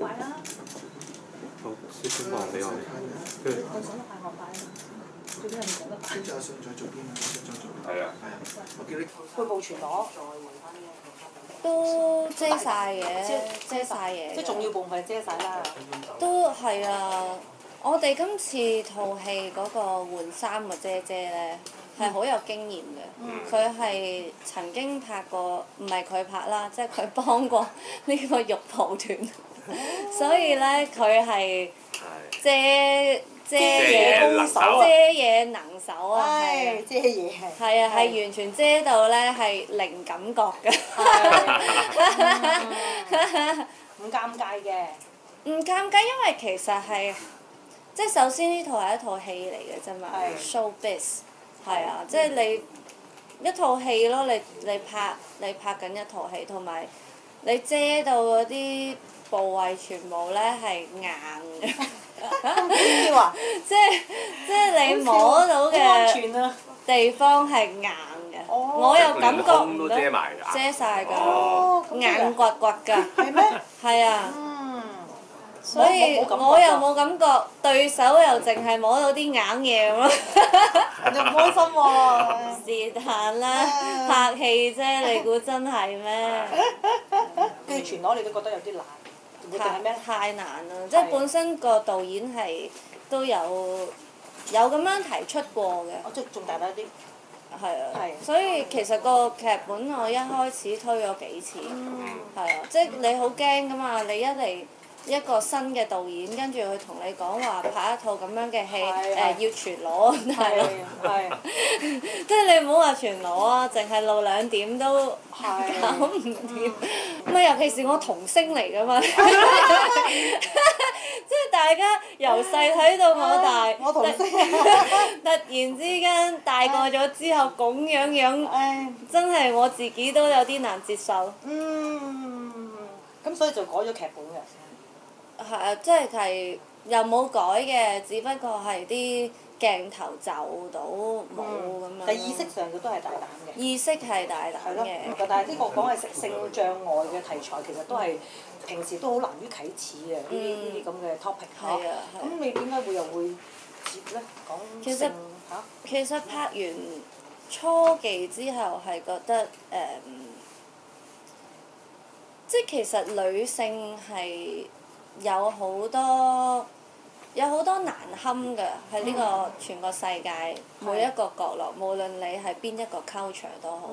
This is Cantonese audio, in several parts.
擺啦。 好，先幫俾我。 我想得快我擺啊！最緊係講得快。 就上在做邊啊？上在做。 係啊。 係啊，我叫你。 背部全裸。 都遮晒嘅，遮晒嘢。 即係重要部分遮晒啦。 都係啊！我哋今次套戲嗰個換衫嘅姐姐咧，係好有經驗嘅。佢係曾經拍過，唔係佢拍啦，即係佢幫過呢個玉蒲團，所以咧佢係遮嘢能手啊！ 係遮嘢係。 係啊，係完全遮到咧係零感覺嘅。 唔尷尬嘅。 唔尷尬，因為其實係，即係首先呢套係一套戲嚟嘅啫嘛 ，showbiz， 係啊，即係你一套戲咯，你拍緊一套戲，同埋你遮到嗰啲部位全部咧係硬嘅。 點叫啊？ 即係你摸到嘅地方係硬嘅，我又感覺唔到。遮晒㗎，硬掘掘㗎。 係咩？ 係啊。所以我又冇感覺，對手又淨係摸到啲硬嘢咁咯。 你唔開心喎？ 是但啦，拍戲啫，你估真係咩？ 跟住全裸你都覺得有啲難，會定係咩？ 太難啦！即係本身個導演係都有咁樣提出過嘅。 即係仲大膽啲。 係啊。所以其實個劇本我一開始推咗幾次，係啊，即係你好驚㗎嘛！你一嚟一個新嘅導演，跟住佢同你講話拍一套咁樣嘅戲，要全裸，係咯。即係你唔好話全裸啊，淨係露兩點都搞唔掂。唔係，尤其是我童星嚟㗎嘛。即係大家由細睇到我大。 我童星。 突然之間大個咗之後咁樣，真係我自己都有啲難接受。 咁所以就改咗劇本嘅。 係啊，即係又冇改嘅，只不過係啲鏡頭就到冇咁樣。 但意識上佢都係大膽嘅。 意識係大膽嘅。 但係呢個講係性障礙嘅題材，其實都係平時都好難於啟齒嘅呢啲咁嘅 topic 嚇。 係啊。 咁你點解會又會接咧？講性嚇？ 其實拍完初期之後係覺得即係其實女性係有好多難堪嘅喺呢個全個世界每一個角落，無論你係邊一個 culture 都好。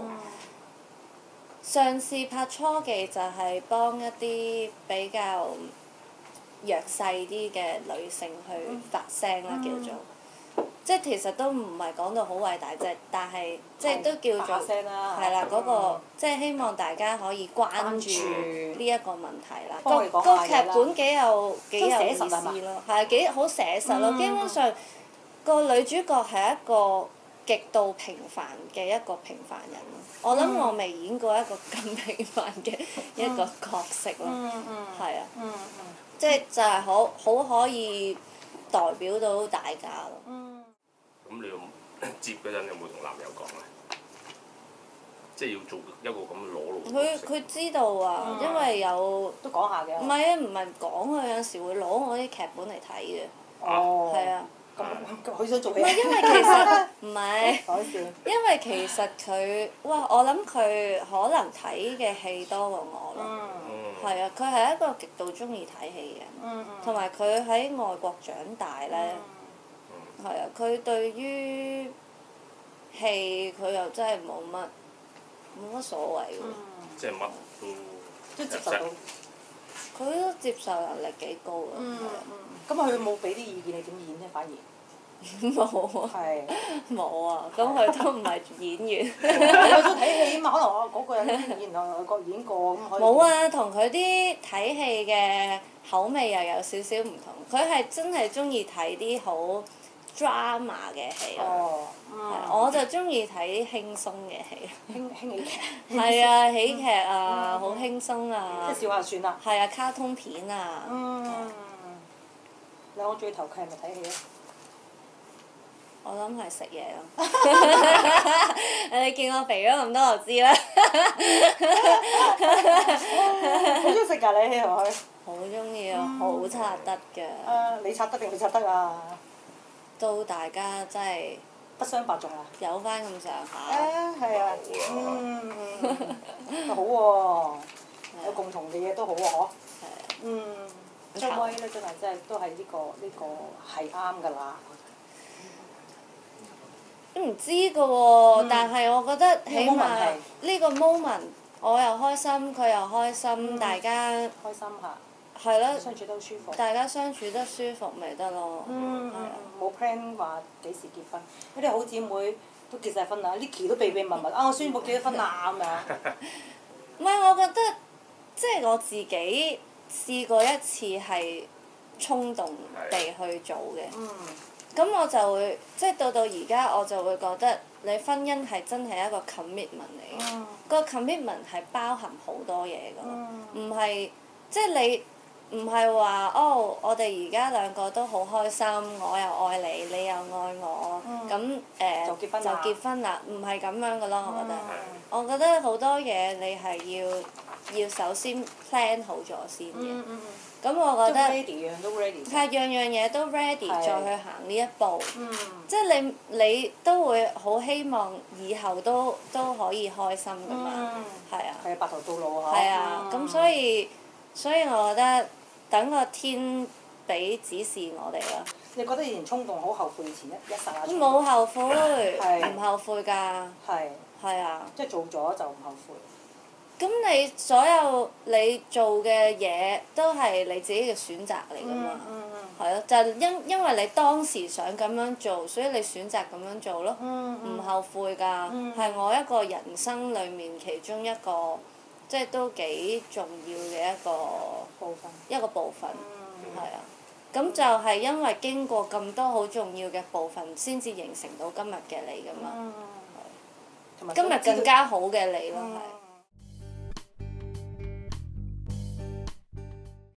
上次拍初期就係幫一啲比較弱勢啲嘅女性去發聲啦，叫做。即係其實都唔係講到好偉大啫，但係即係都叫做係啦，嗰個即係希望大家可以關注呢一個問題啦。個劇本幾有意思咯，係幾好寫實咯。基本上個女主角係一個極度平凡嘅一個平凡人咯。我諗我未演過一個咁平凡嘅一個角色咯，係啊，即係就係好可以代表到大家咯。 咁你接嗰陣有冇同男友講咧？即係要做一個咁嘅裸露。 佢知道啊，因為有都講下嘅。 唔係啊，唔係講，佢有時會攞我啲劇本嚟睇嘅。 哦。 係啊。 佢想做戲。 唔係因為其實唔係。 講笑。 因為其實佢，哇！我諗佢可能睇嘅戲多過我咯。係啊，佢係一個極度中意睇戲嘅人。同埋佢喺外國長大咧。係啊，佢對於戲佢又真係冇乜所謂喎。 即係乜都接受到。 佢都接受能力幾高啊！ 咁佢冇俾啲意見你點演咧？反而冇啊！冇啊！咁佢都唔係演員。 佢都睇戲啊嘛，可能我嗰個人以前外國演過咁可以。 冇啊！同佢啲睇戲嘅口味又有少少唔同。佢係真係中意睇啲好drama 嘅戲咯，我就中意睇輕鬆嘅戲。 輕喜劇。 係啊，喜劇啊，好輕鬆啊。 即係笑下算啦。 係啊，卡通片啊。 兩個最投契係咪睇戲咧？ 我諗係食嘢咯。你見我肥咗咁多就知啦。 好中意食㗎你係咪？ 好中意啊，好擦得嘅。 你擦得定佢擦得啊？ 到大家真係不相伯仲啊！ 有翻咁上下。 係啊，好喎，有共同嘅嘢都好喎，嗬。張威咧真係都係呢個係啱㗎啦。 都唔知㗎喎，但係我覺得起碼呢呢個 moment 我又開心，佢又開心，大家開心下。 係咯， 相處得好舒服。 大家相處得舒服咪得咯。 冇 plan 話幾時結婚，嗰啲好姊妹都結晒婚啦，Nicky 都秘密啊！我宣佈結咗婚啦咁樣。 唔係，我覺得即係我自己試過一次係衝動地去做嘅。咁我就會即係到而家我就會覺得你婚姻係真係一個 commitment 嚟嘅。個 commitment 係包含好多嘢㗎，唔係即係你。唔係話哦，我哋而家兩個都好開心，我又愛你，你又愛我，咁就結婚啦，唔係咁樣嘅咯，我覺得。我覺得好多嘢你係要首先 plan 好咗先嘅。咁我覺得係樣樣嘢都 ready 再去行呢一步。即係你都會好希望以後都可以開心㗎嘛。係啊。 係白頭到老啊！ 係啊，咁所以我覺得。等個天俾指示我哋咯。 你覺得以前衝動好後悔以前一剎那？ 冇後悔，唔後悔㗎。係啊。 即係做咗就唔後悔。 咁你所有你做嘅嘢都係你自己嘅選擇嚟㗎嘛？係咯，就係因為你當時想咁樣做，所以你選擇咁樣做咯。唔後悔㗎，係我一個人生裡面其中一個。即係都幾重要嘅一個部分，係啊。咁就係因為經過咁多好重要嘅部分，先至形成到今日嘅你㗎嘛。今日更加好嘅你咯，係。